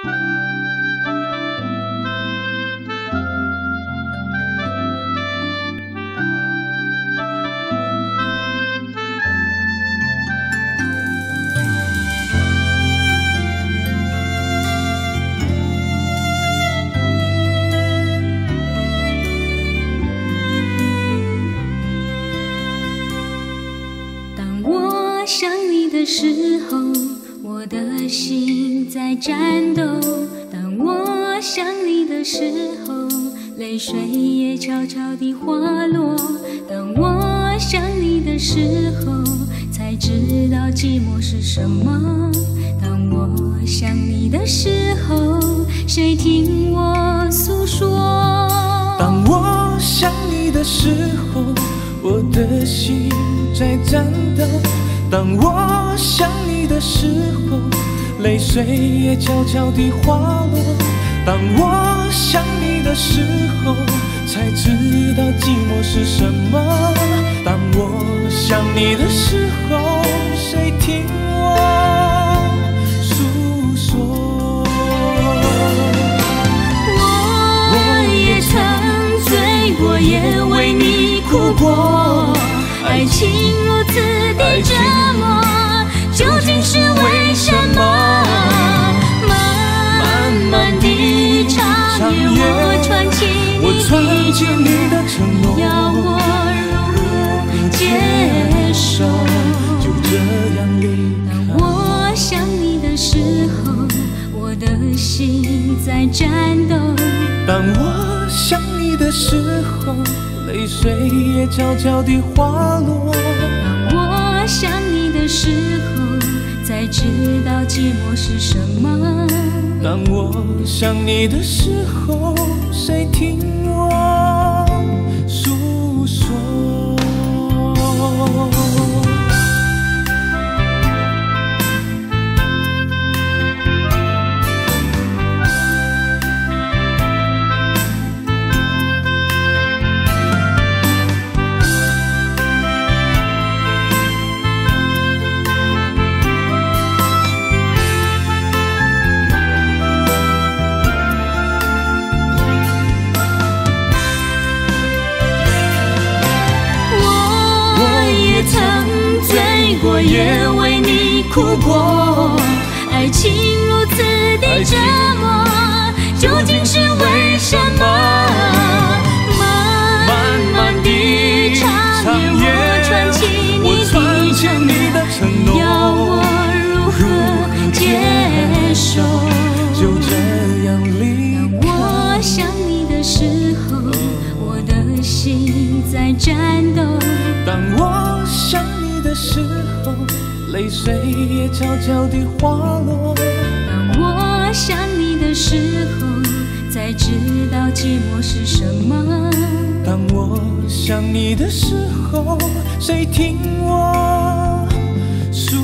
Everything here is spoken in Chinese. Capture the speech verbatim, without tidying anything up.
想你的时候，我的心在颤抖。当我想你的时候，泪水也悄悄地滑落。当我想你的时候，才知道寂寞是什么。当我想你的时候，谁听我诉说？ 当我想你的时候，我的心在颤抖。当我想你的时候，泪水也悄悄地滑落。当我想你的时候，才知道寂寞是什么。当我想你的时候，谁听我诉说？ 我也曾醉过，也为你哭过。爱情如此的折磨，究竟是为什么？慢慢地长夜，我串起你的承诺，要我如何接受？ 就这样离开。 当我想你的时候，我的心在颤抖。 当我想你的时候，泪水也悄悄地滑落。 当我想你的时候，才知道寂寞是什么。 当我想你的时候，谁听我诉说？ 也为你哭过，爱情如此的折磨，究竟是为什么？慢慢地长夜，我串起你的承诺，要我如何接受？ 就这样离开。 当我想你的时候，我的心在颤抖。 当我想你的时候，泪水也悄悄地滑落。 当我想你的时候，才知道寂寞是什么。 当我想你的时候，谁听我诉